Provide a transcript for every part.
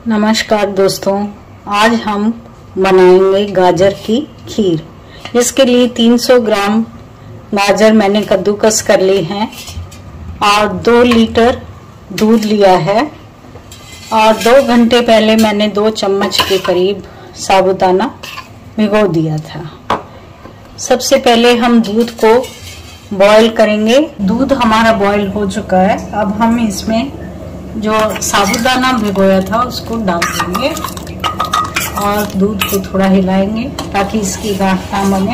नमस्कार दोस्तों, आज हम बनाएंगे गाजर की खीर। इसके लिए 300 ग्राम गाजर मैंने कद्दूकस कर ली है और 2 लीटर दूध लिया है और 2 घंटे पहले मैंने 2 चम्मच के करीब साबूदाना भिगो दिया था। सबसे पहले हम दूध को बॉईल करेंगे। दूध हमारा बॉईल हो चुका है। अब हम इसमें जो साबूदाना भिगोया था उसको डाल देंगे और दूध को थोड़ा हिलाएंगे ताकि इसकी गांठ ना बने।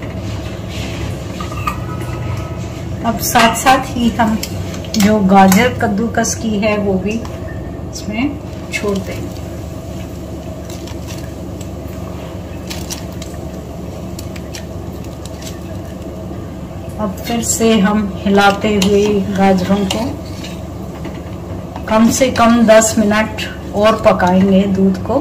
अब साथ साथ ही हम जो गाजर कद्दूकस की है वो भी इसमें छोड़ देंगे। अब फिर से हम हिलाते हुए गाजरों को कम से कम 10 मिनट और पकाएंगे दूध को।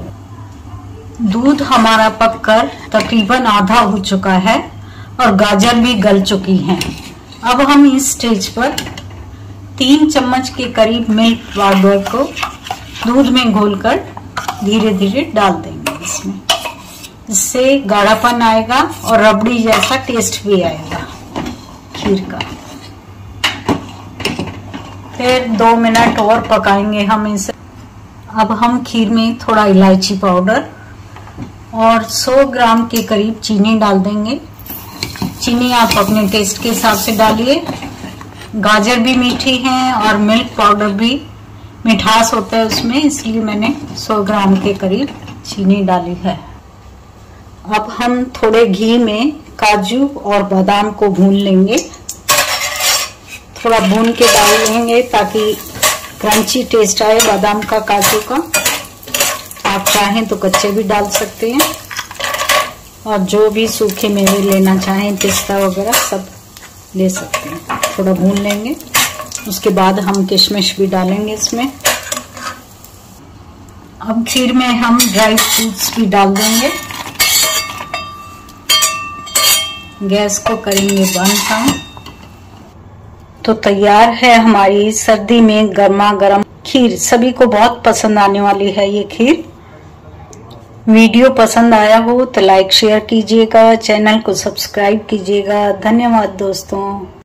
दूध हमारा पककर तकरीबन आधा हो चुका है और गाजर भी गल चुकी हैं। अब हम इस स्टेज पर 3 चम्मच के करीब मिल्क पाउडर को दूध में घोलकर धीरे धीरे डाल देंगे इसमें। इससे गाढ़ापन आएगा और रबड़ी जैसा टेस्ट भी आएगा खीर का। फिर 2 मिनट और पकाएंगे हम इसे। अब हम खीर में थोड़ा इलायची पाउडर और 100 ग्राम के करीब चीनी डाल देंगे। चीनी आप अपने टेस्ट के हिसाब से डालिए। गाजर भी मीठी है और मिल्क पाउडर भी मिठास होता है उसमें, इसलिए मैंने 100 ग्राम के करीब चीनी डाली है। अब हम थोड़े घी में काजू और बादाम को भून लेंगे। थोड़ा भून के डाल लेंगे ताकि क्रंची टेस्ट आए बादाम का, काजू का। आप चाहें तो कच्चे भी डाल सकते हैं और जो भी सूखे मेवे लेना चाहें, पिस्ता वगैरह सब ले सकते हैं। थोड़ा भून लेंगे, उसके बाद हम किशमिश भी डालेंगे इसमें। अब खीर में हम ड्राई फ्रूट्स भी डाल देंगे। गैस को करेंगे बंद हम। तो तैयार है हमारी सर्दी में गर्मा गर्म खीर। सभी को बहुत पसंद आने वाली है ये खीर। वीडियो पसंद आया हो तो लाइक शेयर कीजिएगा, चैनल को सब्सक्राइब कीजिएगा। धन्यवाद दोस्तों।